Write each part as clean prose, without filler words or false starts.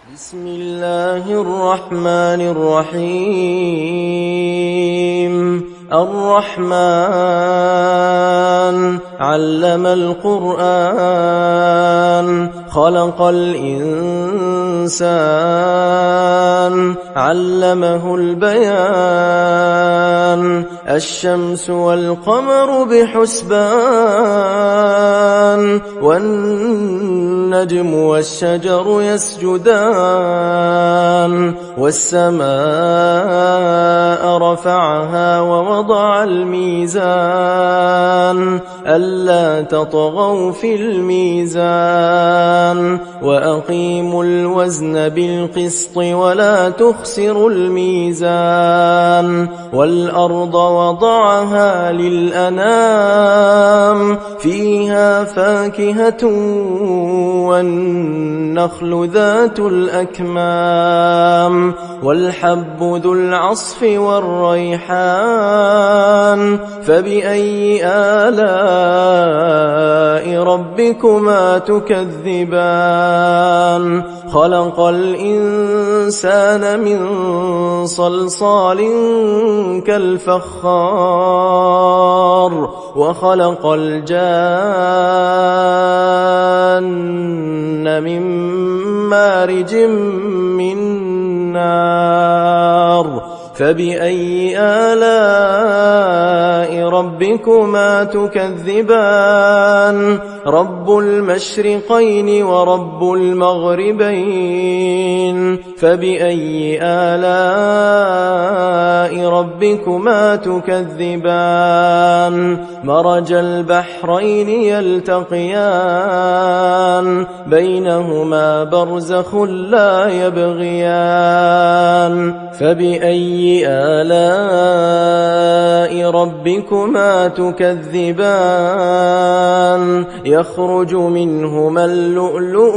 بسم الله الرحمن الرحيم الرحمن علم القرآن خلق الإنسان علمه البيان الشمس والقمر بحسبان والنجم والشجر يسجدان والسماء رفعها ووضع الميزان ألا تطغوا في الميزان وأقيموا الوزن بالقسط ولا تخسروا الميزان والأرض وضعها للأنام فيها فاكهة والنخل ذات الأكمام والحب ذو العصف والريحان فبأي آلاء ربكما تكذبان خلق الإنسان من صلصال كالفخار وخلق الجان من مارج من نار فبأي آلاء ربكما تكذبان رب المشرقين ورب المغربين فبأي آلاء ربكما تكذبان مرج البحرين يلتقيان بينهما برزخ لا يبغيان فبأي آلاء ربكما تكذبان يخرج منهما اللؤلؤ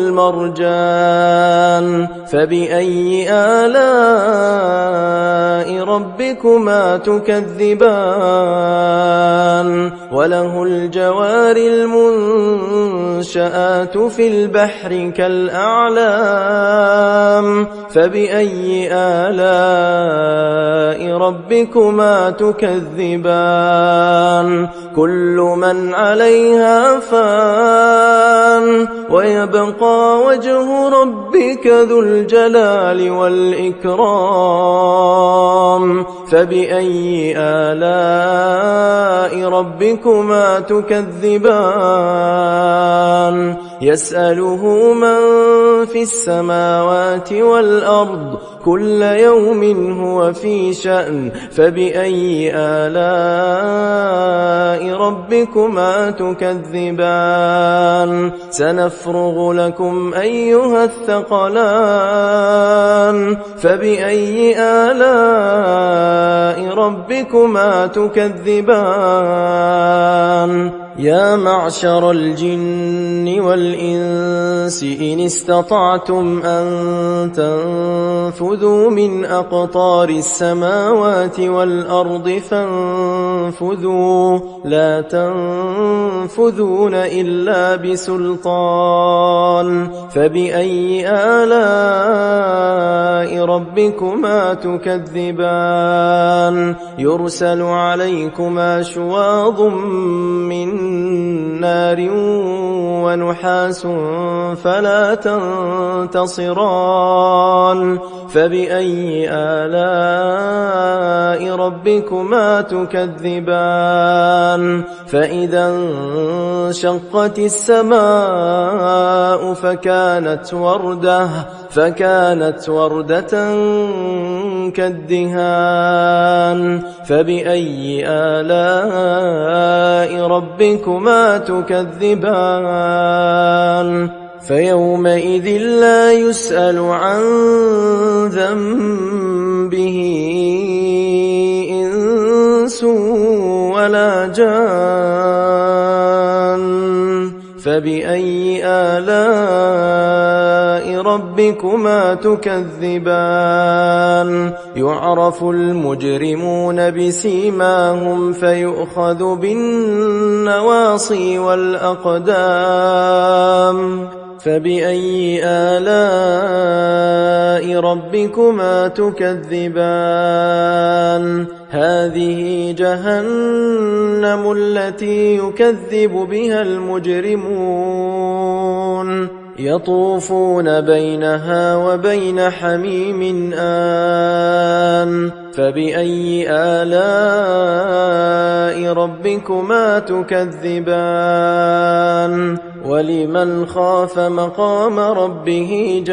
والمرجان فبأي آلاء ربكما تكذبان وله الجوار المنشآت في البحر كالأعلام فبأي آلاء ربكما تكذبان كل من عليها فان ويبقى وجه ربك ذو الجلال والإكرام فبأي آلاء ربكما تكذبان يسأله من في السماوات والأرض كل يوم هو في شأن فبأي آلاء ربكما تكذبان سنفرغ لكم أيها الثقلان فبأي آلاء ربكما تكذبان يا معشر الجن والإنس إن استطعتم أن تنفذوا من أقطار السماوات والأرض فانفذوا لا تنفذون إلا بسلطان فبأي آلاء ربكما تكذبان يرسل عليكما شواظ من نار ونحاس فلا تنتصران فبأي آلاء ربكما تكذبان فإذا انشقت السماء فكانت وردة كالدهان فبأي آلاء ربكما تكذبان فيومئذ لا يسأل عن ذنبه إنس ولا جان فبأي آلاء ربكما تكذبان يعرف المجرمون بسيماهم فيؤخذ بالنواصي والأقدام فبأي آلاء ربكما تكذبان هذه جهنم التي يكذب بها المجرمون يطوفون بينها وبين حميم آن فبأي آلاء ربكما تكذبان ولمن خاف مقام ربه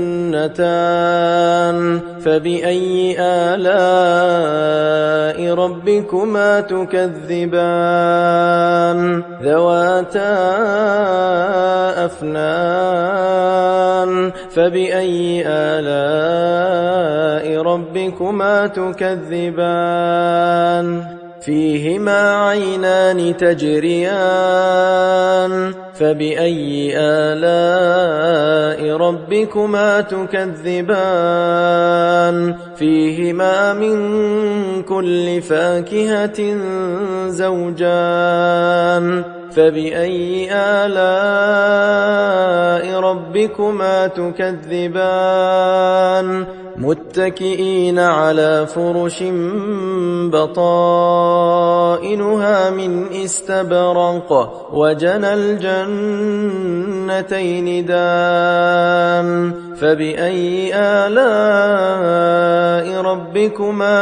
جنتان فبأي آلاء ربكما تكذبان ذواتا أفنان فبأي آلاء ربكما تكذبان فيهما عينان تجريان فبأي آلاء ربكما تكذبان فيهما من كل فاكهة زوجان فبأي آلاء ربكما تكذبان متكئين على فرش بطائنها من استبرق وجنى الجنتين دان فبأي آلاء ربكما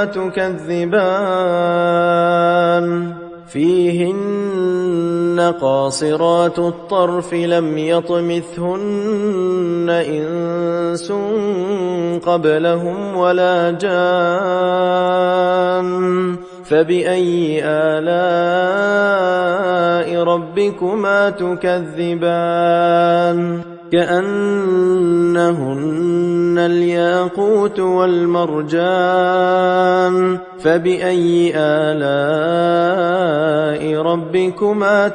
تكذبان فيهن قاصرات الطرف لم يطمثهن إنس قبلهم ولا جان فبأي آلاء ربكما تكذبان كأنهن الياقوت والمرجان فبأي آلاء ربكما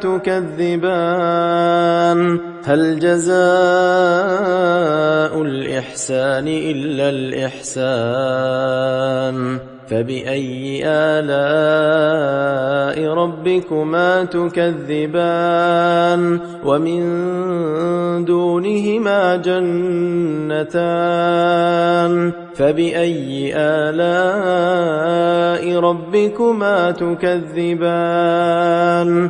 تكذبان هل جزاء الإحسان إلا الإحسان فبأي آلاء ربكما تكذبان ومن دونهما جنتان فبأي آلاء ربكما تكذبان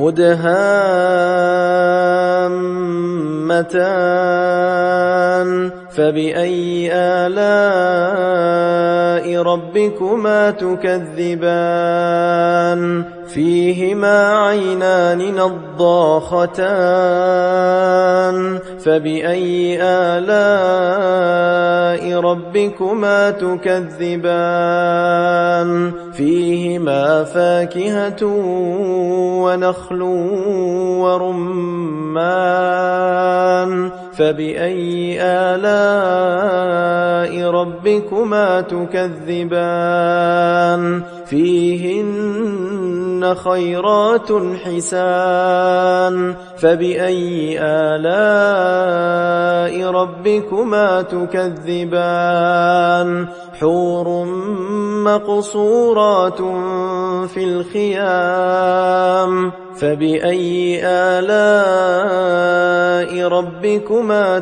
مدهامتان فبأي آلاء ربكما تكذبان فيهما عينان نضاختان فبأي آلاء ربكما تكذبان فيهما فاكهة ونخل ورمان فبأي آلاء ربكما تكذبان فيهن خيرات حسان فبأي آلاء ربكما تكذبان حور مقصورات في الخيام فبأي آلاء ربكما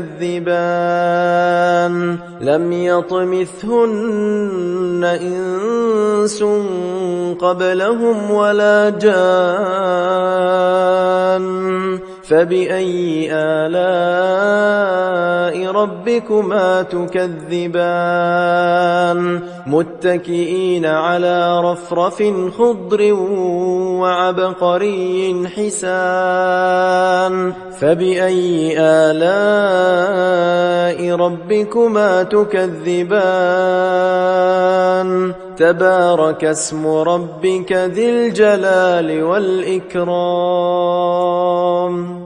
تكذبان لم يطمثهن إنس قبلهم ولا جان فبأي آلاء ربكما تكذبان متكئين على رفرف خضر وعبقري حسان فبأي آلاء ربكما تكذبان تبارك اسم ربك ذي الجلال والإكرام